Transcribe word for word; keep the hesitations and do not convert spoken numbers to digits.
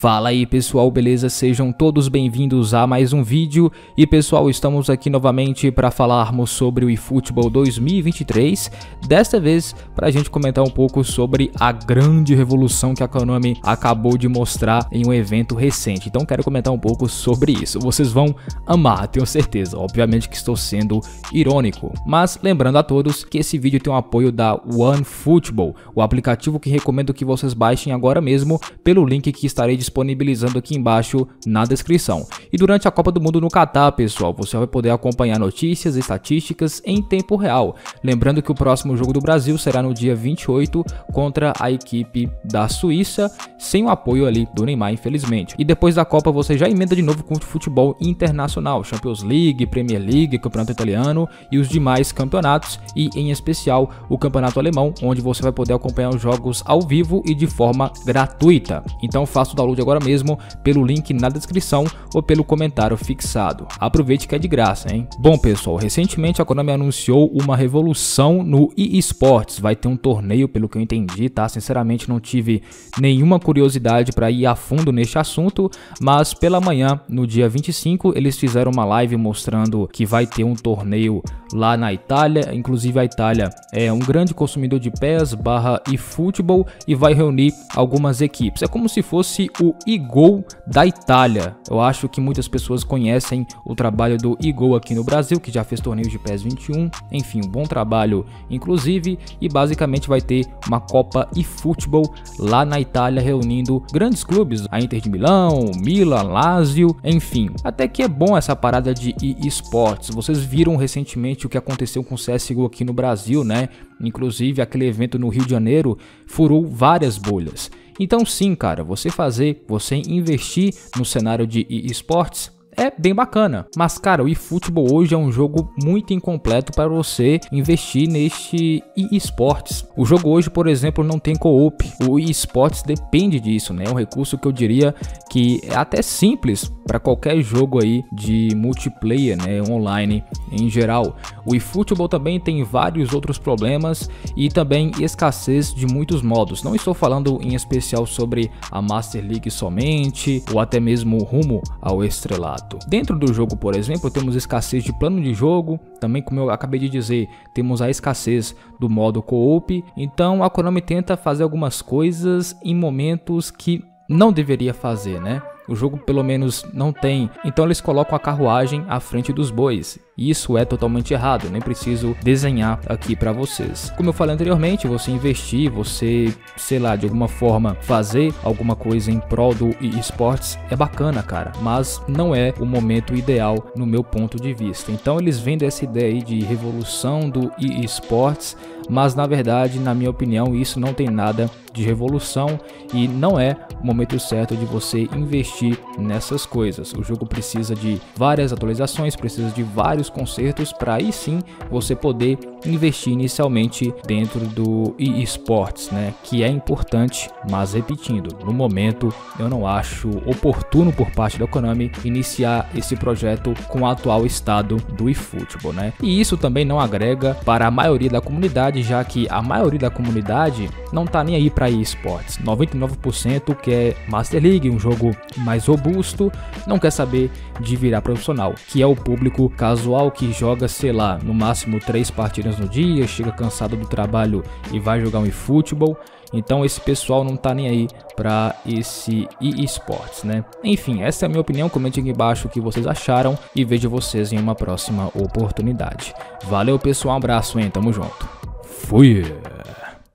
Fala aí pessoal, beleza? Sejam todos bem-vindos a mais um vídeo. E pessoal, estamos aqui novamente para falarmos sobre o eFootball dois mil e vinte e três. Desta vez para a gente comentar um pouco sobre a grande revolução que a Konami acabou de mostrar em um evento recente. Então quero comentar um pouco sobre isso. Vocês vão amar, tenho certeza. Obviamente que estou sendo irônico, mas lembrando a todos que esse vídeo tem o apoio da OneFootball, o aplicativo que recomendo que vocês baixem agora mesmo pelo link que estarei disponibilizando disponibilizando aqui embaixo na descrição. E durante a Copa do Mundo no Catar, pessoal, você vai poder acompanhar notícias e estatísticas em tempo real. Lembrando que o próximo jogo do Brasil será no dia vinte e oito contra a equipe da Suíça, sem o apoio ali do Neymar, infelizmente. E depois da Copa você já emenda de novo com o futebol internacional, Champions League, Premier League, Campeonato Italiano e os demais campeonatos, e em especial o Campeonato Alemão, onde você vai poder acompanhar os jogos ao vivo e de forma gratuita. Então faça o download agora mesmo pelo link na descrição ou pelo comentário fixado. Aproveite que é de graça, hein? Bom pessoal, recentemente a Konami anunciou uma revolução no eSports. Vai ter um torneio, pelo que eu entendi, tá? Sinceramente não tive nenhuma curiosidade para ir a fundo neste assunto, mas pela manhã, no dia vinte e cinco, eles fizeram uma live mostrando que vai ter um torneio lá na Itália. Inclusive a Itália é um grande consumidor de P E S barra eFootball e vai reunir algumas equipes. É como se fosse o eGo da Itália. Eu acho que muitas pessoas conhecem o trabalho do eGo aqui no Brasil, que já fez torneios de P E S vinte e um. Enfim, um bom trabalho inclusive, e basicamente vai ter uma Copa eFootball lá na Itália, reunindo grandes clubes, a Inter de Milão, Milan, Lazio, enfim. Até que é bom essa parada de eSports. Vocês viram recentemente o que aconteceu com o C S G O aqui no Brasil, né? Inclusive aquele evento no Rio de Janeiro furou várias bolhas. Então sim, cara, você fazer, você investir no cenário de eSports é bem bacana, mas cara, o eFootball hoje é um jogo muito incompleto para você investir neste eSports. O jogo hoje, por exemplo, não tem co-op. O eSports depende disso, né? É um recurso que eu diria que é até simples para qualquer jogo aí de multiplayer, né, online em geral. O eFootball também tem vários outros problemas e também escassez de muitos modos. Não estou falando em especial sobre a Master League somente, ou até mesmo rumo ao estrelado. Dentro do jogo, por exemplo, temos escassez de plano de jogo, também, como eu acabei de dizer, temos a escassez do modo co-op. Então a Konami tenta fazer algumas coisas em momentos que não deveria fazer, né? O jogo pelo menos não tem, então eles colocam a carruagem à frente dos bois. Isso é totalmente errado, nem preciso desenhar aqui para vocês. Como eu falei anteriormente, você investir, você, sei lá, de alguma forma fazer alguma coisa em prol do eSports é bacana, cara, mas não é o momento ideal no meu ponto de vista. Então eles vendem essa ideia aí de revolução do eSports, mas na verdade, na minha opinião, isso não tem nada de revolução e não é o momento certo de você investir nessas coisas. O jogo precisa de várias atualizações, precisa de vários consertos para aí sim você poder investir inicialmente dentro do eSports, né? Que é importante, mas repetindo, no momento eu não acho oportuno por parte da Konami iniciar esse projeto com o atual estado do eFootball, né? E isso também não agrega para a maioria da comunidade, já que a maioria da comunidade não tá nem aí para eSports. noventa e nove por cento quer Master League, um jogo mais robusto, não quer saber de virar profissional, que é o público casual que joga, sei lá, no máximo três partidas no dia, chega cansado do trabalho e vai jogar um eFootball. Então esse pessoal não tá nem aí para esse eSports, né? Enfim, essa é a minha opinião. Comente aqui embaixo o que vocês acharam e vejo vocês em uma próxima oportunidade. Valeu pessoal, um abraço, hein? Tamo junto. Fui!